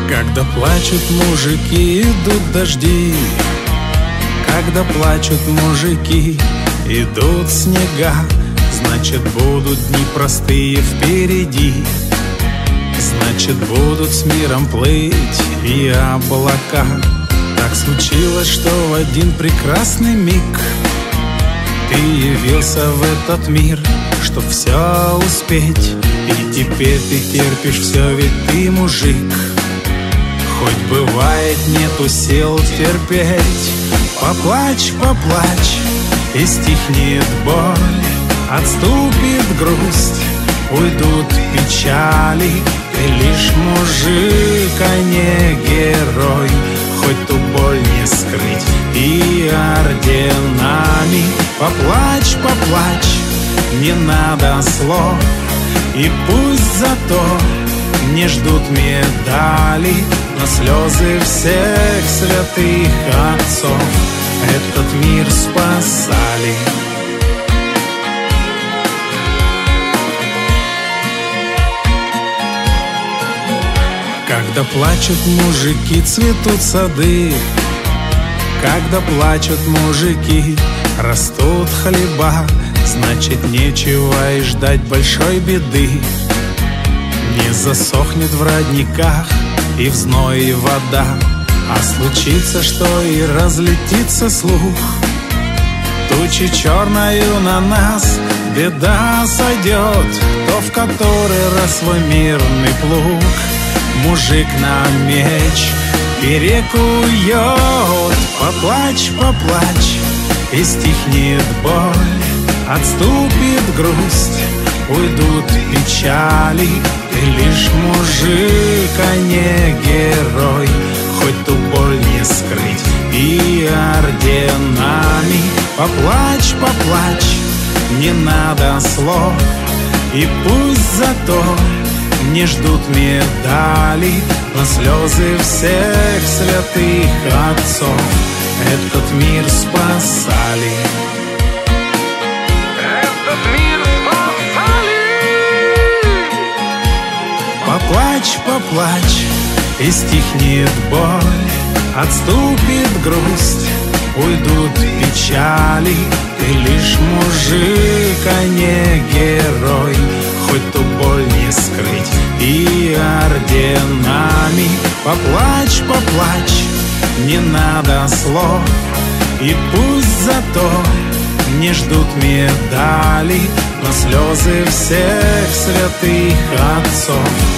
Когда плачут мужики, идут дожди. Когда плачут мужики, идут снега. Значит, будут дни простые впереди. Значит, будут с миром плыть и облака. Так случилось, что в один прекрасный миг ты явился в этот мир, чтоб все успеть. И теперь ты терпишь все, ведь ты мужик. Хоть бывает нету сил терпеть, поплачь, поплачь, и стихнет боль, отступит грусть, уйдут печали. Ты лишь мужик, а не герой. Хоть ту боль не скрыть и орденами. Поплачь, поплачь, не надо слов. И пусть зато не ждут медали, но слезы всех святых отцов этот мир спасали. Когда плачут мужики, цветут сады. Когда плачут мужики, растут хлеба. Значит, нечего и ждать большой беды. Не засохнет в родниках и в зное вода, а случится, что и разлетится слух. Тучи черною на нас беда сойдет, то в который раз свой мирный плуг мужик на меч перекует. Поплачь, поплачь, и стихнет боль, отступит грусть, уйдут печали. Ты лишь мужик, а не герой. Хоть ту боль не скрыть и орденами. Поплачь, поплачь, не надо слов. И пусть зато не ждут медали, но слезы всех святых отцов этот мир спасали. Этот мир спасали. Поплачь, поплачь, и стихнет боль, отступит грусть, уйдут печали. Ты лишь мужик, а не герой. Хоть ту боль не скрыть и орденами. Поплачь, поплачь, не надо слов. И пусть зато не ждут медали, но слезы всех святых отцов